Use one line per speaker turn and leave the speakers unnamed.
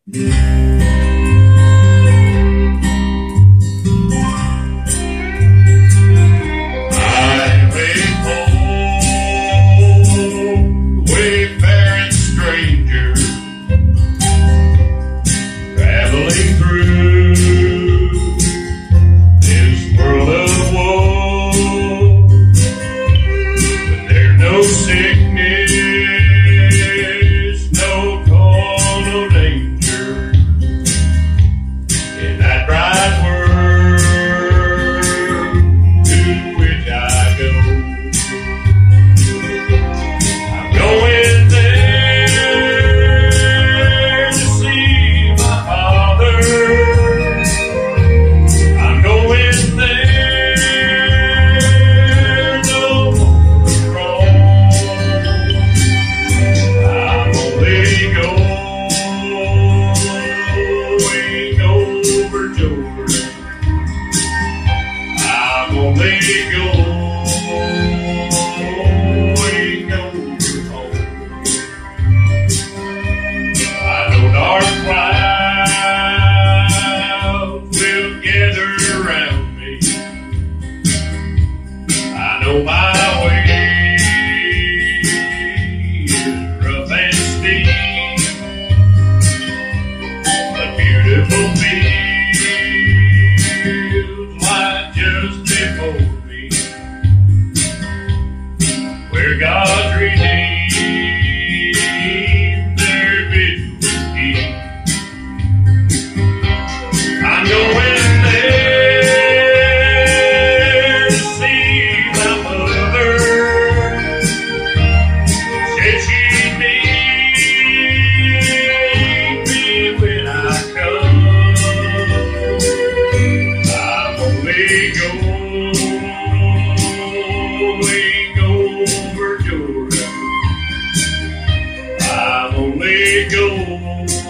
wayfaring stranger, traveling through this world of woe. But there's no sickness, no call, no danger in that bright world to which I go. I'm going there to see my Father. I'm going there, no more wrong. I'm only going over Jordan. I'm only going over home. I know dark clouds will gather around me. I know my way is rough and steep, but beautiful fields lie just before me, where God's redeemed their victory keep. I'm going there to see my mother. Said she'd meet me when I come. I'm only going over Jordan. I'm only going